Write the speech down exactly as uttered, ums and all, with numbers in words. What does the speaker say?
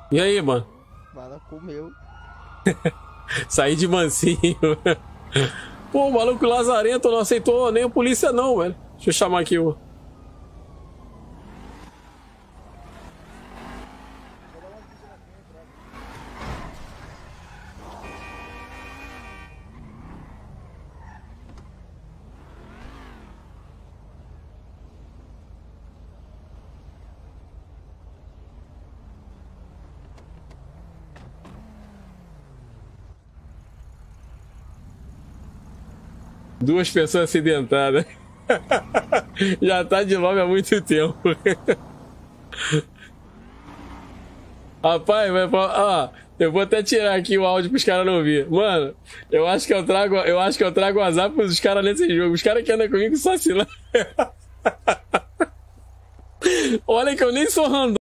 E aí, mano? Bala comeu. Saí de mansinho. Pô, o maluco lazarento não aceitou nem a polícia não, velho. Deixa eu chamar aqui o... Duas pessoas acidentadas. Já tá de nome há muito tempo. Rapaz, vai falar, ó, eu vou até tirar aqui o áudio pros caras não ouvir. Mano, eu acho que eu trago, eu acho que eu trago azar pros caras nesse jogo. Os caras que andam comigo só se lá. Olha que eu nem sou random.